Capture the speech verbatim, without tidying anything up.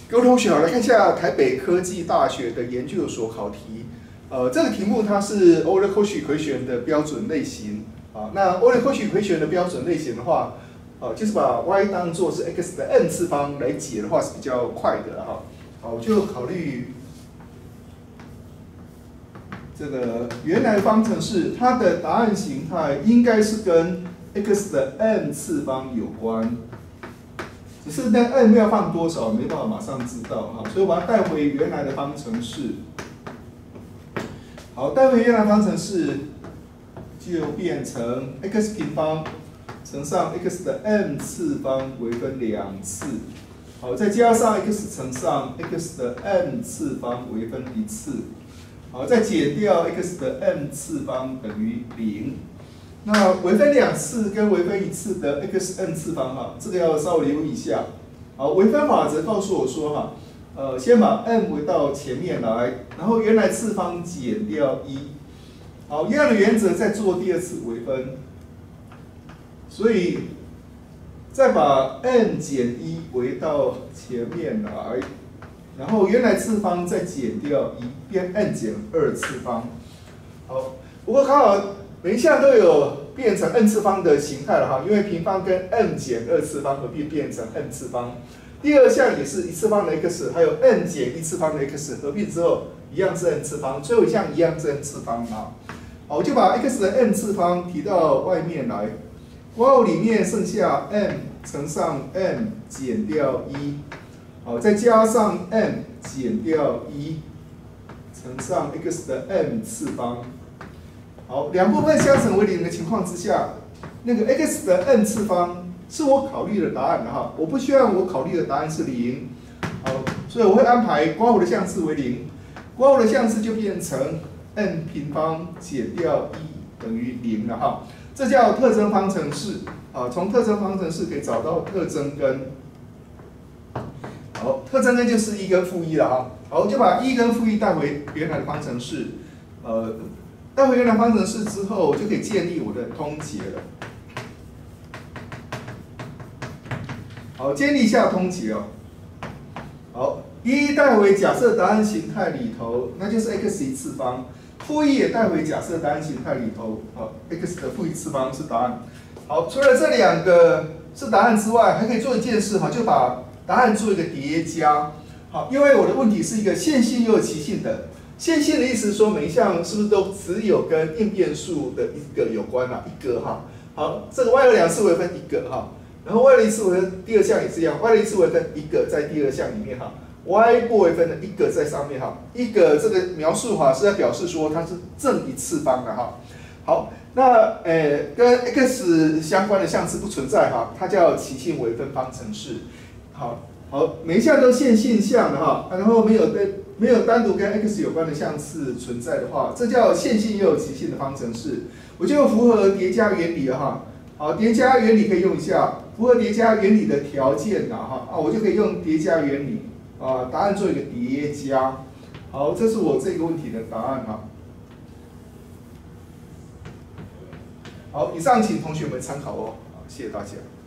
各位同学好，来看一下台北科技大学的研究所考题。呃，这个题目它是 Euler Cauchy equation 的标准类型啊。那 Euler Cauchy equation 的标准类型的话，呃，就是把 y 当做是 x 的 n 次方来解的话是比较快的哈。好，我就考虑这个原来的方程式，它的答案形态应该是跟 x 的 n 次方有关。 只是那 n 要放多少，没办法马上知道哈，所以我把它带回原来的方程式。好，带回原来方程式就变成 x 平方乘上 x 的 n 次方微分两次，好，再加上 x 乘上 x 的 n 次方微分一次，好，再减掉 x 的 n 次方等于零。 那微分两次跟微分一次的 x n 次方哈，这个要稍微留意一下。好，微分法则告诉我说哈，呃，先把 n 回到前面来，然后原来次方减掉一。好，一样的原则再做第二次微分，所以再把 n 减一回到前面来，然后原来次方再减掉一，变 n 减二次方。好，不过刚好。 每一项都有变成 n 次方的形态了哈，因为平方跟 n 减二次方合并变成 n 次方。第二项也是一次方的 x， 还有 n 减一次方的 x 合并之后一样是 n 次方，最后一项一样是 n 次方啊。好，我就把 x 的 n 次方提到外面来，括号里面剩下 n 乘上 n 减掉一，好，再加上 n 减掉一乘上 x 的 n 次方。 好，两部分相乘为零的情况之下，那个 x 的 n 次方是我考虑的答案的哈，我不希望我考虑的答案是零，好，所以我会安排括弧的项式为零，括弧的项式就变成 n 平方减掉一等于零了哈，这叫特征方程式啊，从特征方程式可以找到特征根，好，特征根就是一跟负一了哈，好，我就把一跟负一带回原来的方程式，呃。 带回原来方程式之后，我就可以建立我的通解了。好，建立一下通解哦。好，一带回假设答案形态里头，那就是 x 一次方；负一也带回假设答案形态里头，好 ，x 的负一次方是答案。好，除了这两个是答案之外，还可以做一件事哈，就把答案做一个叠加。好，因为我的问题是一个线性又有奇性的。 线性的意思是说，每一项是不是都只有跟应变数的一个有关啊？一个哈，好，这个 y 的两次微分一个哈，然后 y 的一次微分第二项也是一样 ，y 的一次微分一个在第二项里面哈 ，y 不微分的一个在上面哈，一个这个描述哈是在表示说它是正一次方的哈。好，那呃跟 x 相关的项式不存在哈，它叫奇性微分方程式。好，好，每一项都线性项的哈，然后没有对。 没有单独跟 x 有关的项式存在的话，这叫线性又有奇性的方程式，我就符合叠加原理了哈。好，叠加原理可以用一下，符合叠加原理的条件呐哈啊，我就可以用叠加原理啊，答案做一个叠加。好，这是我这个问题的答案哈。好，以上请同学们参考哦，好，谢谢大家。